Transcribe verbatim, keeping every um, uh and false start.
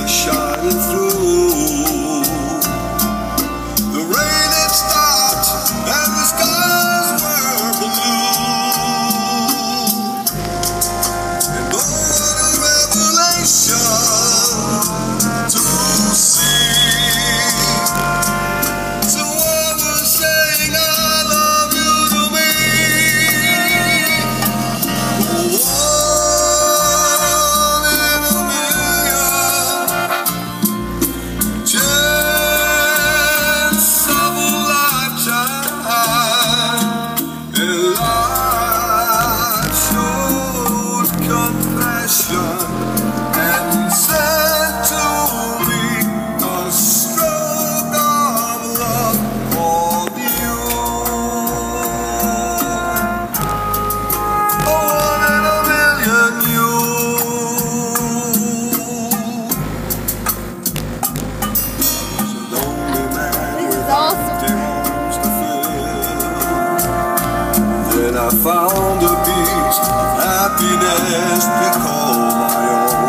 was shining through. The rain had stopped and the skies were blue. And oh, what a revelation to see someone was saying I love you to me. One in a million chance of a lifetime, and life showed compassion and said to me a stroke of love for you. Oh, one in a million you. Was a lonely man This with is awesome. empty arms to fill. Then I found a piece of happiness we call my own.